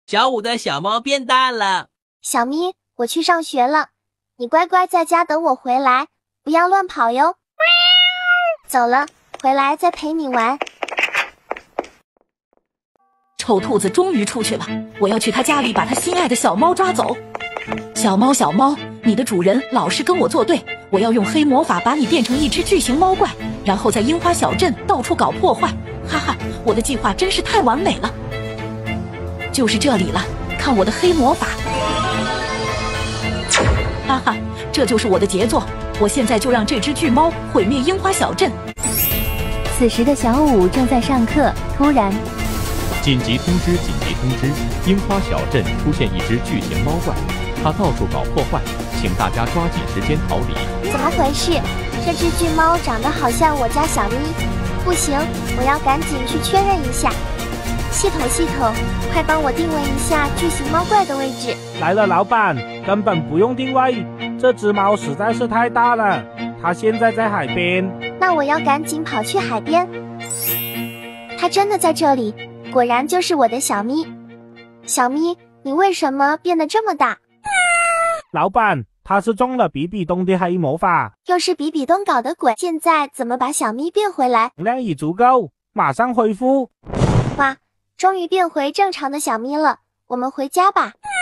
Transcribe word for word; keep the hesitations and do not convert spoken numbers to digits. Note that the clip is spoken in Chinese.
小五的小猫变大了。 小咪，我去上学了，你乖乖在家等我回来，不要乱跑哟。走了，回来再陪你玩。 臭兔子终于出去了，我要去他家里把他心爱的小猫抓走。小猫小猫，你的主人老是跟我作对，我要用黑魔法把你变成一只巨型猫怪，然后在樱花小镇到处搞破坏。哈哈，我的计划真是太完美了。就是这里了，看我的黑魔法。哈哈，这就是我的杰作，我现在就让这只巨猫毁灭樱花小镇。 此时的小五正在上课，突然紧急通知！紧急通知！樱花小镇出现一只巨型猫怪，它到处搞破坏，请大家抓紧时间逃离。 怎么回事？这只巨猫长得好像我家小咪，不行，我要赶紧去确认一下。系统系统，快帮我定位一下巨型猫怪的位置。 来了，老板，根本不用定位，这只猫实在是太大了，它现在在海边。 那我要赶紧跑去海边。它真的在这里，果然就是我的小咪。小咪，你为什么变得这么大？ 老板，他是中了比比东的黑魔法。 又是比比东搞的鬼，现在怎么把小咪变回来？ 量已足够，马上恢复。 哇，终于变回正常的小咪了，我们回家吧。